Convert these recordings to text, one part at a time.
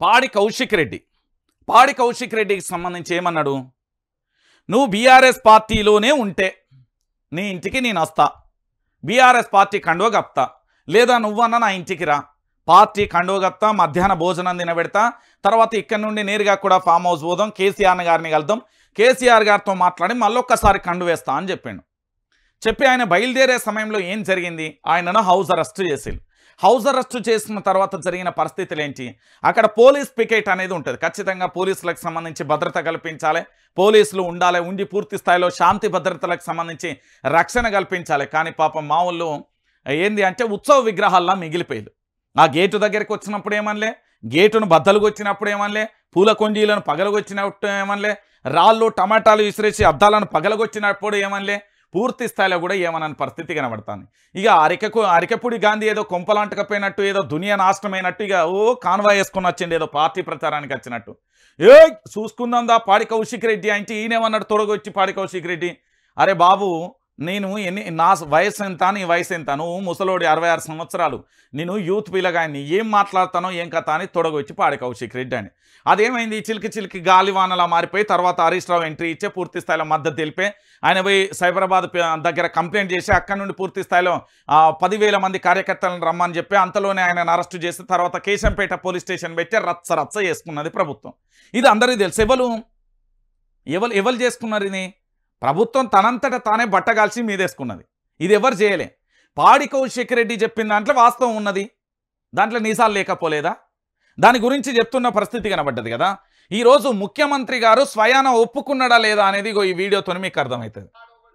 పాడి కౌశిక్ రెడ్డి పాడి కౌశిక్ రెడ్డికి సంబంధించి ఏమన్నాడు? నువ్వు బీఆర్ఎస్ పార్టీలోనే ఉంటే నీ ఇంటికి నేను వస్తా, బీఆర్ఎస్ పార్టీ కండువ కప్తా, లేదా నువ్వన్నా నా ఇంటికి రా, పార్టీ కండువ కప్తా, మధ్యాహ్న భోజనం తినబెడతా, తర్వాత ఇక్కడి నుండి నేరుగా కూడా ఫామ్ హౌస్ పోదాం, కేసీఆర్ గారిని కలుద్దాం, కేసీఆర్ గారితో మాట్లాడి మళ్ళొక్కసారి కండు వేస్తా అని చెప్పిండు. చెప్పి ఆయన బయలుదేరే సమయంలో ఏం జరిగింది? ఆయనను హౌస్ అరెస్ట్ చేసిండు. హౌస్ అరెస్ట్ చేసిన తర్వాత జరిగిన పరిస్థితులు ఏంటి? అక్కడ పోలీస్ పికెట్ అనేది ఉంటుంది. ఖచ్చితంగా పోలీసులకు సంబంధించి భద్రత కల్పించాలి, పోలీసులు ఉండాలి, ఉండి పూర్తి స్థాయిలో శాంతి భద్రతలకు సంబంధించి రక్షణ కల్పించాలి. కానీ పాపం మా వాళ్ళు ఏంది అంటే ఉత్సవ విగ్రహాల్లో మిగిలిపోయారు. ఆ గేటు దగ్గరికి వచ్చినప్పుడు ఏమనలే, గేటును బద్దలుగొచ్చినప్పుడు ఏమనలే, పూల కొండీలను పగలగొచ్చినప్పుడు ఏమనలే, రాళ్ళు టమాటాలు విసిరేసి అద్దాలను పగలగొచ్చినప్పుడు ఏమనలే, పూర్తి స్థాయిలో కూడా ఏమనని పరిస్థితి కనబడుతుంది. ఇక అరికపూడి గాంధీ ఏదో కొంపలాంటకపోయినట్టు, ఏదో దునియా నాశనమైనట్టు, ఇక కాన్వాయ్ వేసుకుని వచ్చింది ఏదో పార్టీ ప్రచారానికి వచ్చినట్టు. చూసుకుందా పాడి కౌశిక్ రెడ్డి అంటే ఈయనేమన్నాడు తొడగొచ్చి పాడి కౌశిక్ రెడ్డి, అరే బాబు నేను నా వయసు ఎంత, నీ వయసు ఎంత, నువ్వు ముసలోడి 66 సంవత్సరాలు, నేను యూత్ పిల్లగాయని, ఏం మాట్లాడతానో ఏం కథ అని తొడగొచ్చి పాడి కౌశిక్ రెడ్డి అని. అదేమైంది? చిలికి చిలికి గాలివానలా మారిపోయి తర్వాత హరీష్ రావు ఎంట్రీ ఇచ్చే పూర్తి స్థాయిలో మద్దతు తెలిపే ఆయన పోయి సైబరాబాద్ దగ్గర కంప్లైంట్ చేసి అక్కడి నుండి పూర్తి స్థాయిలో 10,000 మంది కార్యకర్తలను రమ్మని చెప్పి అంతలోనే ఆయనను అరెస్టు చేసి తర్వాత కేశంపేట పోలీస్ స్టేషన్ పెట్టి రచ్చ చేసుకున్నది ప్రభుత్వం. ఇది అందరికీ తెలుసు. ఎవరు చేసుకున్నారు? ఇది ప్రభుత్వం తనంతట తానే బట్టగాల్చి మీదేసుకున్నది. ఇది ఎవరు చేయలే. పాడి కౌశిక్ రెడ్డి చెప్పిన దాంట్లో వాస్తవం ఉన్నది, దాంట్లో నిజాలు లేకపోలేదా? దాని గురించి చెప్తున్న పరిస్థితి కనబడ్డది కదా. ఈరోజు ముఖ్యమంత్రి గారు స్వయాన ఒప్పుకున్నాడా లేదా అనేది ఈ వీడియోతో మీకు అర్థమవుతుంది.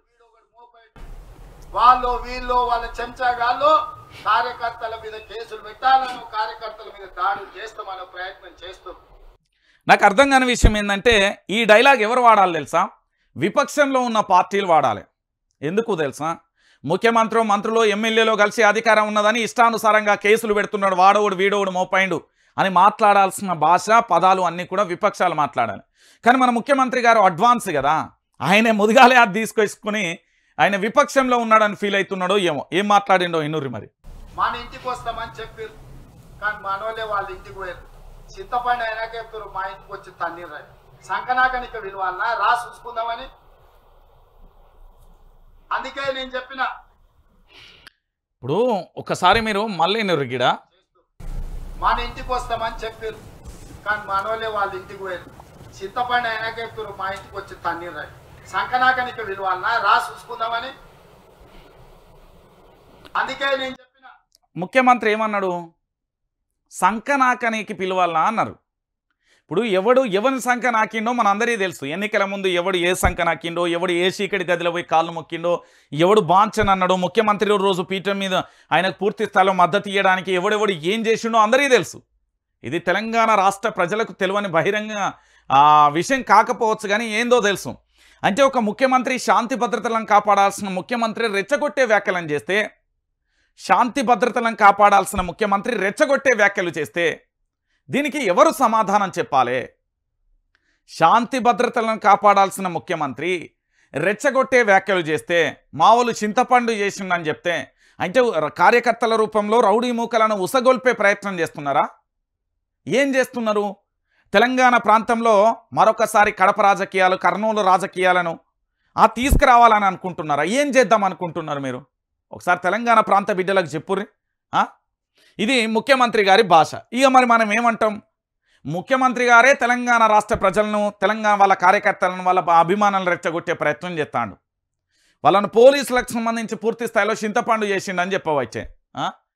వాళ్ళు వీళ్ళు వాళ్ళ చెంచాగాళ్ళు కార్యకర్తల మీద కేసులు పెట్టాలను, కార్యకర్తల మీద దాడులు చేస్తామనే ప్రయత్నం చేస్తారు. నాకు అర్థం కాని విషయం ఏంటంటే ఈ డైలాగ్ ఎవరు వాడాలి తెలుసా? విపక్షంలో ఉన్న పార్టీలు వాడాలి. ఎందుకు తెలుసా? ముఖ్యమంత్రి మంత్రులు ఎమ్మెల్యేలో కలిసి అధికారం ఉన్నదని ఇష్టానుసారంగా కేసులు పెడుతున్నాడు, వాడోడు వీడోడు మోపైండు అని మాట్లాడాల్సిన భాష పదాలు అన్నీ కూడా విపక్షాలు మాట్లాడాలి. కానీ మన ముఖ్యమంత్రి గారు అడ్వాన్స్ కదా, ఆయనే ముదిగాలే అది తీసుకొచ్చుకుని ఆయన విపక్షంలో ఉన్నాడని ఫీల్ అవుతున్నాడో ఏమో, ఏం మాట్లాడిండో ఇన్నూరి. మరి మన ఇంటికి వస్తామని చెప్పారు, కానీ మనోళ్ళే వాళ్ళ ఇంటికి పోయారు. చింతపండు అయినాక చెప్తారు మా ఇంటికి వచ్చి తన్నీరు రాయి, సంకనాకనిక విలువన్నా రా చూసుకుందామని. అందుకే నేను చెప్పిన ఇప్పుడు ఒకసారి మీరు మళ్ళీ గిడా మన ఇంటికి వస్తామని చెప్పారు, కానీ మనోళ్ళే వాళ్ళ ఇంటికి పోయారు. చింతపండు అయినాక చెప్తారు మా ఇంటికి వచ్చి తన్నీరు రాయి, సంకనాకనిక విలువన్నా రా చూసుకుందామని. అందుకే నేను చెప్పిన ముఖ్యమంత్రి ఏమన్నాడు? సంకనాకనికి పిలవాలనా అన్నారు. ఇప్పుడు ఎవరిని సంఖ నాకిండో మనందరికీ తెలుసు. ఎన్నికల ముందు ఎవడు ఏ సంఖ నాకిండో, ఎవడు ఏ చీకటి గదిలో పోయి కాళ్ళు మొక్కిండో, ఎవడు బాంచన్ అన్నాడో, ముఖ్యమంత్రి రోజు పీఠం మీద ఆయనకు పూర్తి స్థాయిలో మద్దతు ఇవ్వడానికి ఎవడెవడు ఏం చేసిండో అందరికీ తెలుసు. ఇది తెలంగాణ రాష్ట్ర ప్రజలకు తెలియని బహిరంగ విషయం కాకపోవచ్చు, కానీ ఏందో తెలుసు. అంటే ఒక ముఖ్యమంత్రి శాంతి భద్రతలను కాపాడాల్సిన ముఖ్యమంత్రి రెచ్చగొట్టే వ్యాఖ్యలను చేస్తే, శాంతి భద్రతలను కాపాడాల్సిన ముఖ్యమంత్రి రెచ్చగొట్టే వ్యాఖ్యలు చేస్తే దీనికి ఎవరు సమాధానం చెప్పాలి? శాంతి భద్రతలను కాపాడాల్సిన ముఖ్యమంత్రి రెచ్చగొట్టే వ్యాఖ్యలు చేస్తే మావోలు చింతపండు చేసిండని చెప్తే, అంటే కార్యకర్తల రూపంలో రౌడీ మూకలను ఉసగొల్పే ప్రయత్నం చేస్తున్నారా? ఏం చేస్తున్నారు? తెలంగాణ ప్రాంతంలో మరొకసారి కడప రాజకీయాలు, కర్నూలు రాజకీయాలను తీసుకురావాలని అనుకుంటున్నారా? ఏం చేద్దాం అనుకుంటున్నారు మీరు? ఒకసారి తెలంగాణ ప్రాంత బిడ్డలకు చెప్పుర్రి. ఇది ముఖ్యమంత్రి గారి భాష. ఇక మరి మనం ఏమంటాం? ముఖ్యమంత్రి గారే తెలంగాణ రాష్ట్ర ప్రజలను, తెలంగాణ వాళ్ళ కార్యకర్తలను, వాళ్ళ అభిమానాలను రెచ్చగొట్టే ప్రయత్నం చేస్తాడు. వాళ్ళను పోలీసులకు సంబంధించి పూర్తి స్థాయిలో చింతపండు చేసిండని చెప్పవచ్చే.